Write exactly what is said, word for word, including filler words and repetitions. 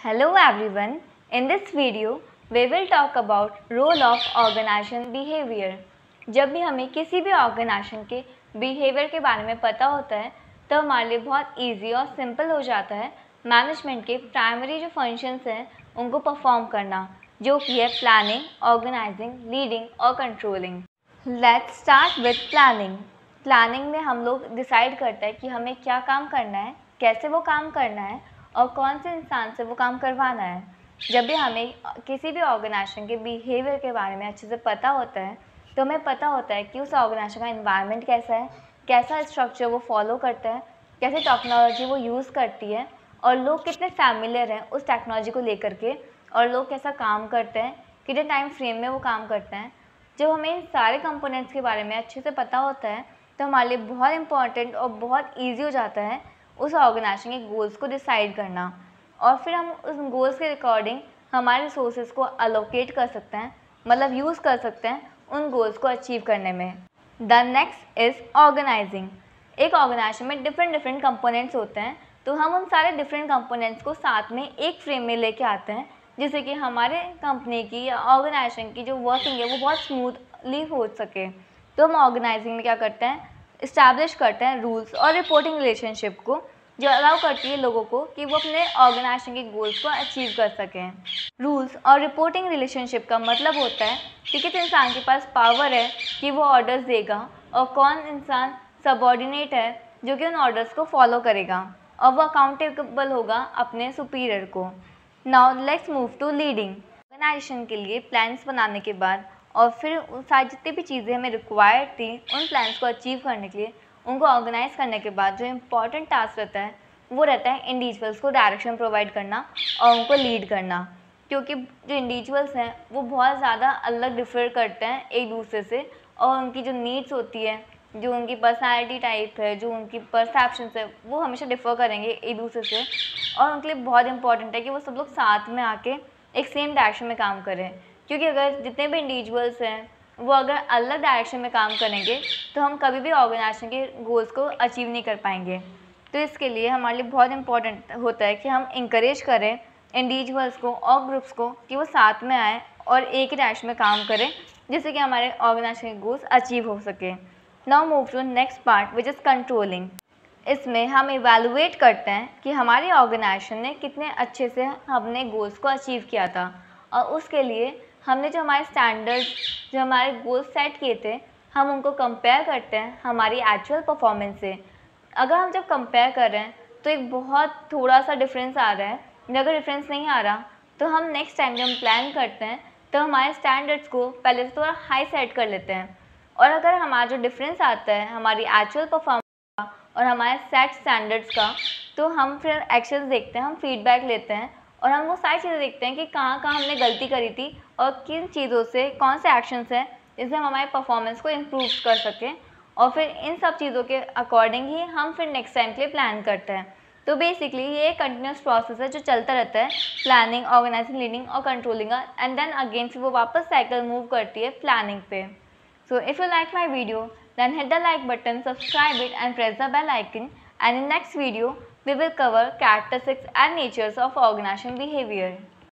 Hello everyone. In this video, we will talk about role of organization behavior. जब भी हमें किसी भी ऑर्गेनाइजेशन के बिहेवियर के बारे में पता होता है तो हमारे लिए बहुत इजी और सिंपल हो जाता है मैनेजमेंट के प्राइमरी जो फंक्शंस हैं उनको परफॉर्म करना, जो कि है प्लानिंग, ऑर्गेनाइजिंग, लीडिंग और controlling. Let's start with planning. Planning में हम लोग डिसाइड करते हैं कि हमें क्या काम करना है, कैसे वो काम करना है और कौन से इंसान से वो काम करवाना है। जब भी हमें किसी भी ऑर्गेनाइजेशन के बिहेवियर के बारे में अच्छे से पता होता है तो हमें पता होता है कि उस ऑर्गेनाइजेशन का एनवायरनमेंट कैसा है, कैसा स्ट्रक्चर वो फॉलो करता है, कैसे टेक्नोलॉजी वो यूज़ करती है और लोग कितने फैमिलियर हैं उस टेक्नोलॉजी को लेकर के, और लोग कैसा काम करते हैं, कितने टाइम फ्रेम में वो काम करते हैं। जब हमें इन सारे कंपोनेंट्स के बारे में अच्छे से पता होता है तो हमारे लिए बहुत इंपॉर्टेंट और बहुत ईजी हो जाता है उस ऑर्गेनाइजेशन के गोल्स को डिसाइड करना, और फिर हम उस गोल्स के अकॉर्डिंग हमारे रिसोर्सेज को अलोकेट कर सकते हैं, मतलब यूज़ कर सकते हैं उन गोल्स को अचीव करने में। The next is organizing. एक ऑर्गेनाइजेशन में डिफरेंट डिफरेंट कंपोनेंट्स होते हैं, तो हम उन सारे डिफरेंट कंपोनेंट्स को साथ में एक फ्रेम में लेके आते हैं जिससे कि हमारे कंपनी की या ऑर्गेनाइजेशन की जो वर्किंग है वो बहुत स्मूथली हो सके। तो हम ऑर्गेनाइजिंग में क्या करते हैं, इस्टेब्लिश करते हैं रूल्स और रिपोर्टिंग रिलेशनशिप को, जो अलाउ करती है लोगों को कि वो अपने ऑर्गेनाइजेशन के गोल्स को अचीव कर सकें। रूल्स और रिपोर्टिंग रिलेशनशिप का मतलब होता है कि किस इंसान के पास पावर है कि वो ऑर्डर्स देगा और कौन इंसान सबऑर्डिनेट है जो कि उन ऑर्डर्स को फॉलो करेगा, और वो अकाउंटेबल होगा अपने सुपीरियर को। Now let's move to leading. Organization के लिए प्लान्स बनाने के बाद और फिर उन सारी जितनी भी चीज़ें हमें रिक्वायर्ड थी उन प्लान्स को अचीव करने के लिए, उनको ऑर्गेनाइज करने के बाद जो इम्पॉर्टेंट टास्क रहता है वो रहता है इंडिविजुअल्स को डायरेक्शन प्रोवाइड करना और उनको लीड करना। क्योंकि जो इंडिविजुअल्स हैं वो बहुत ज़्यादा अलग डिफर करते हैं एक दूसरे से, और उनकी जो नीड्स होती है, जो उनकी पर्सनैलिटी टाइप है, जो उनकी परसेप्शंस है, वो हमेशा डिफ़र करेंगे एक दूसरे से, और उनके लिए बहुत इंपॉर्टेंट है कि वो सब लोग साथ में आके एक सेम डायरेक्शन में काम करें। क्योंकि अगर जितने भी इंडिविजुअल्स हैं वो अगर अलग डायरेक्शन में काम करेंगे तो हम कभी भी ऑर्गेनाइजेशन के गोल्स को अचीव नहीं कर पाएंगे। तो इसके लिए हमारे लिए बहुत इंपॉर्टेंट होता है कि हम इंकरेज करें इंडिविजुअल्स को और ग्रुप्स को कि वो साथ में आएँ और एक ही डायरेक्शन में काम करें जिससे कि हमारे ऑर्गेनाइजेशन के गोल्स अचीव हो सके। Now move to next part which is controlling. इसमें हम इवैल्यूएट करते हैं कि हमारी ऑर्गेनाइजेशन ने कितने अच्छे से अपने गोल्स को अचीव किया था, और उसके लिए हमने जो हमारे स्टैंडर्ड्स, जो हमारे गोल्स सेट किए थे, हम उनको कंपेयर करते हैं हमारी एक्चुअल परफॉर्मेंस से। अगर हम जब कंपेयर कर रहे हैं तो एक बहुत थोड़ा सा डिफरेंस आ रहा है, अगर डिफरेंस नहीं आ रहा तो हम नेक्स्ट टाइम जब हम प्लान करते हैं तो हमारे स्टैंडर्ड्स को पहले से थोड़ा हाई सेट कर लेते हैं, और अगर हमारा जो डिफरेंस आता है हमारी एक्चुअल परफॉर्मेंस का और हमारे सेट स्टैंडर्ड्स का, तो हम फिर एक्शंस देखते हैं, हम फीडबैक लेते हैं और हम वो सारी चीज़ें देखते हैं कि कहाँ कहाँ हमने गलती करी थी और किन चीज़ों से कौन से एक्शंस हैं जिससे हम हमारे परफॉर्मेंस को इम्प्रूव कर सकें, और फिर इन सब चीज़ों के अकॉर्डिंग ही हम फिर नेक्स्ट टाइम के लिए प्लान करते हैं। तो बेसिकली ये एक कंटिन्यूस प्रोसेस है जो चलता रहता है, प्लानिंग, ऑर्गेनाइजिंग, लीडिंग और कंट्रोलिंग, एंड देन अगेन फिर वो वापस साइकिल मूव करती है प्लानिंग पे। So if you like my video, then hit the like button, subscribe it and press the bell icon, and in next video we will cover characteristics and natures of organization behavior.